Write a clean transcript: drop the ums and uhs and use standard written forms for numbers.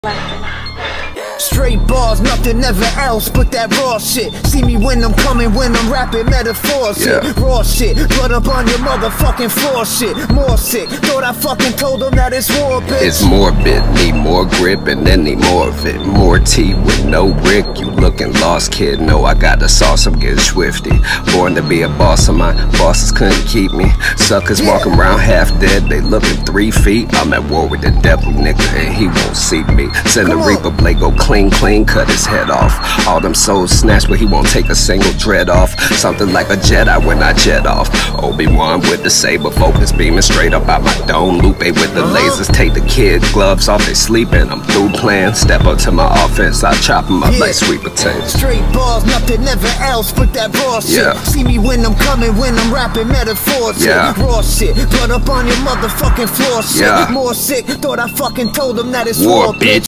Straight bars, nothing ever else but that raw shit. See me when I'm coming, when I'm rapping metaphors shit. Raw shit, blood up on your motherfucking floor shit. More sick, thought I fucking told them that it's war, bitch. It's morbid, need more grip and then need more of it. More tea with no brick, you looking lost, kid. No, I got the sauce, I'm getting swifty. Born to be a boss of mine, bosses couldn't keep me. Suckers walking around half dead, they looking 3 feet. I'm at war with the devil, nigga, and he won't see me. Send the Reaper blade, go clean, cut his head off. All them souls snatched, but he won't take a single dread off. Something like a Jedi when I jet off. Obi-Wan with the saber, focus beaming straight up out my dome. Lupe with the lasers, take the kid gloves off, they sleeping. I'm through playing, step up to my offense, I chop him up like sweet potatoes. Straight bars, nothing ever else but that raw shit. See me when I'm coming, when I'm rapping metaphors shit. Raw shit, blood up on your motherfucking floor shit. More sick, thought I fucking told them that it's war, bitch.